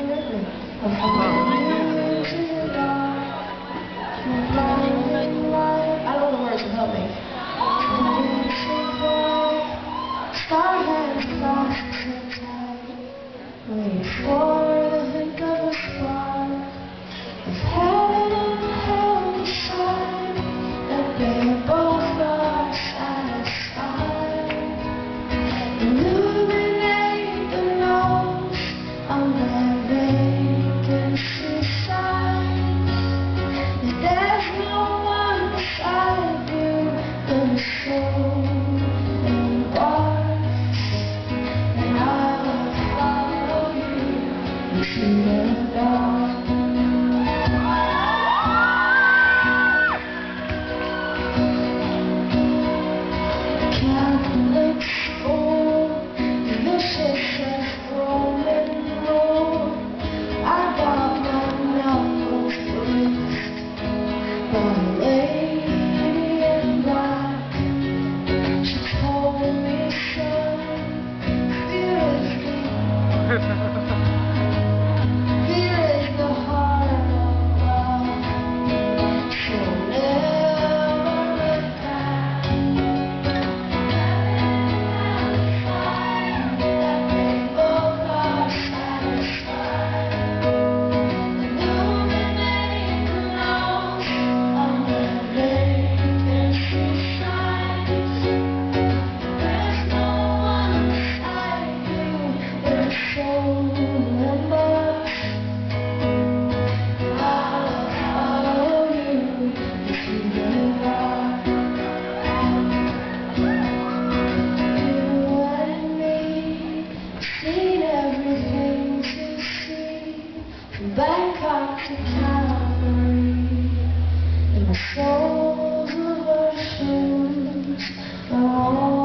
I don't know the words, so help me. Wait for the hint of a spark of heaven and hell shine, and they both are satisfied. Illuminate the nose on their vacancy signs. If there's no one beside you, then soul embarks, and I'll follow you into the dark. Catholic school, vicious as Roman road. I got my knuckles bruised by a lady in black. She told me, son, fear is the heart of love, so never look back. That they both are satisfied. Illuminate the nose on the vacancy signs. There's no one beside you, there's soul members. I'll follow you into the dark. You and me, seen everything to see, from Bangkok to Calgary, and the soles of our shoes are all